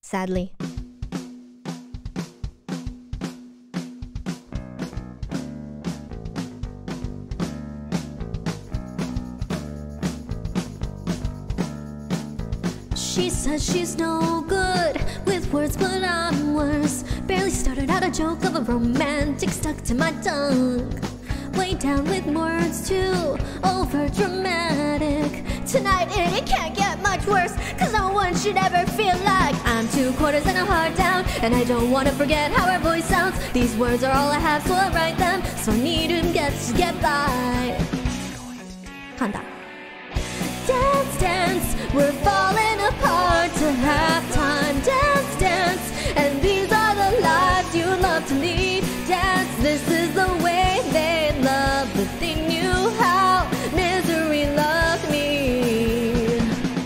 sadly. She says she's no good with words, but I'm worse. Barely started out a joke of a romantic stuck to my tongue. Way down with words too over dramatic. Tonight it can't get much worse, cause no one should ever feel like I'm 2 quarters and a heart down. And I don't wanna forget how her voice sounds. These words are all I have, so I write them. So I need to get by. 간다. Dance, dance, we're falling apart to halftime. Dance, dance, and these are the lives you love to lead. Dance, this is the way they love, but they knew how misery loved me.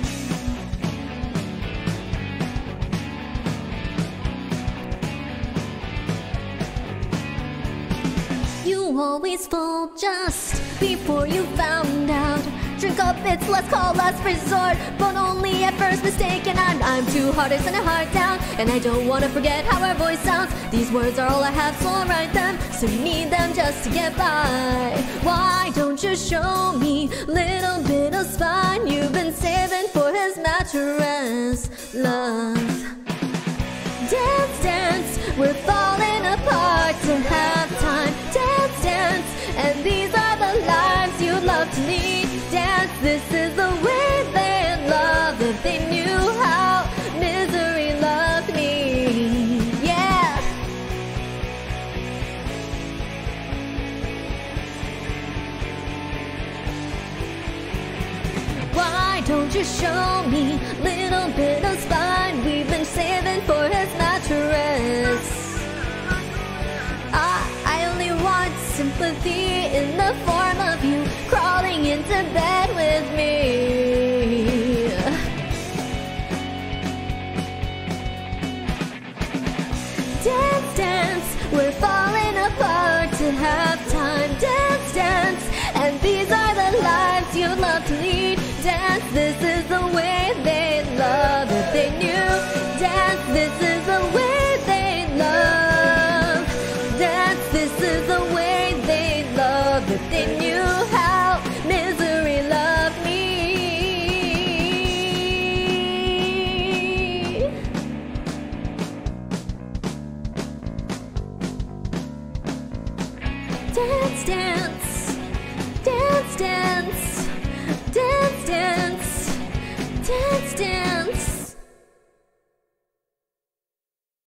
You always fold just before you found out. Drink up, it's let's call last resort, but only at first mistaken. And I'm 2 hearters and a heart down, and I don't wanna forget how our voice sounds. These words are all I have, so I write them. So you need them just to get by. Why don't you show me little bit of spine you've been saving for his mattress, love? Dance, dance, we're falling apart to halftime. Dance, dance, and these are the lives you love to lead. Dance, this is the way they love, if they knew how misery loved me. Yeah. Why don't you show me little bit of spine